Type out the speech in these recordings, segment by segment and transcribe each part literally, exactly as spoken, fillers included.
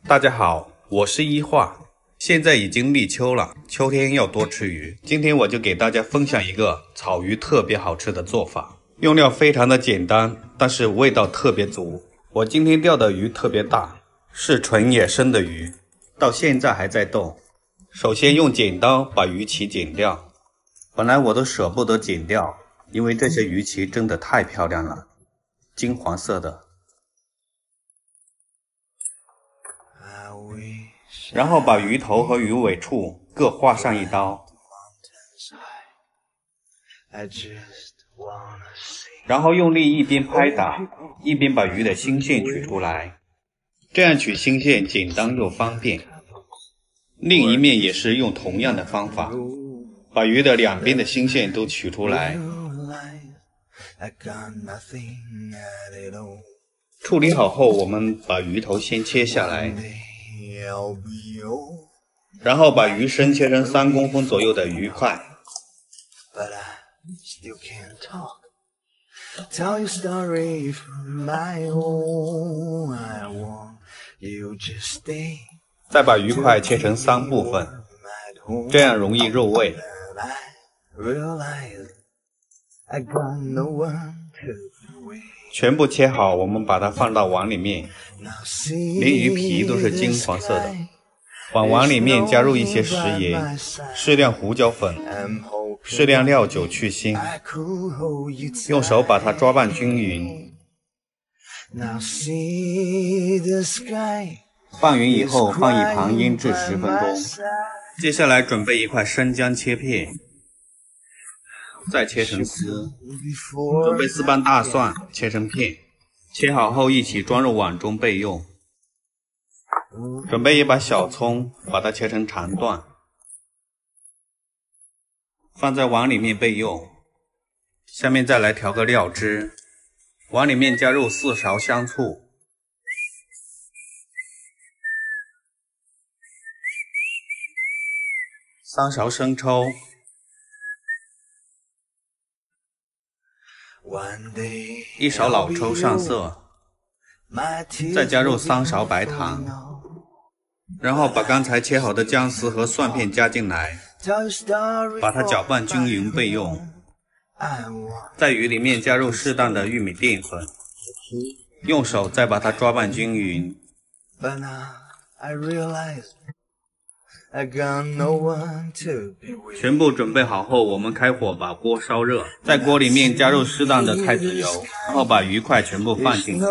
大家好，我是一化。现在已经立秋了，秋天要多吃鱼。今天我就给大家分享一个炒鱼特别好吃的做法，用料非常的简单，但是味道特别足。我今天钓的鱼特别大，是纯野生的鱼，到现在还在动。首先用剪刀把鱼鳍剪掉，本来我都舍不得剪掉，因为这些鱼鳍真的太漂亮了，金黄色的。然后把鱼头和鱼尾处各划上一刀，然后用力一边拍打，一边把鱼的心线取出来，这样取心线简单又方便。另一面也是用同样的方法，把鱼的两边的心线都取出来。处理好后，我们把鱼头先切下来，然后把鱼身切成三公分左右的鱼块。再把鱼块切成三部分，这样容易入味。全部切好，我们把它放到碗里面，连鱼皮都是金黄色的。往碗里面加入一些食盐，适量胡椒粉，适量料酒去腥，用手把它抓拌均匀。拌匀以后放一旁腌制十分钟。接下来准备一块生姜切片，再切成丝。准备四瓣大蒜切成片，切好后一起装入碗中备用。准备一把小葱，把它切成长段，放在碗里面备用。下面再来调个料汁，碗里面加入四勺香醋，三勺生抽，一勺老抽上色，再加入三勺白糖，然后把刚才切好的姜丝和蒜片加进来，把它搅拌均匀备用。在鱼里面加入适当的玉米淀粉，用手再把它抓拌均匀。全部准备好后，我们开火把锅烧热，在锅里面加入适当的菜籽油，然后把鱼块全部放进去。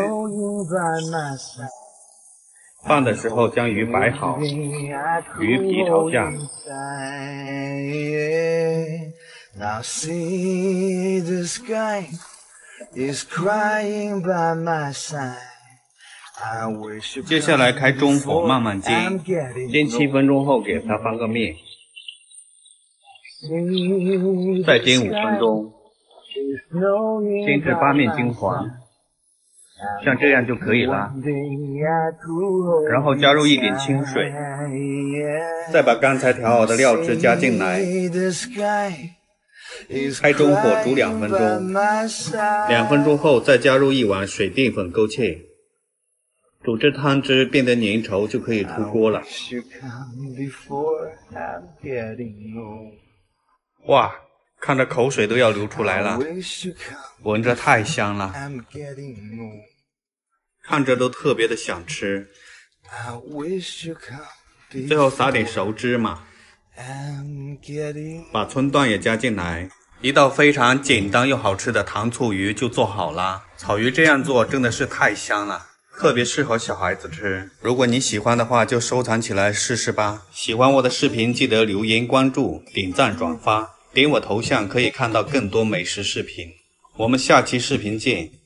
放的时候将鱼摆好，鱼皮朝下。接下来开中火慢慢煎，煎七分钟后给它翻个面，再煎五分钟，煎至八面金黄，像这样就可以了。然后加入一点清水，再把刚才调好的料汁加进来，开中火煮两分钟，两分钟后再加入一碗水淀粉勾芡，煮至汤汁变得粘稠就可以出锅了。哇，看着口水都要流出来了，闻着太香了，看着都特别的想吃。最后撒点熟芝麻，把葱段也加进来，一道非常简单又好吃的糖醋鱼就做好了。炒鱼这样做真的是太香了，特别适合小孩子吃。如果你喜欢的话就收藏起来试试吧。喜欢我的视频记得留言关注点赞转发，点我头像可以看到更多美食视频。我们下期视频见。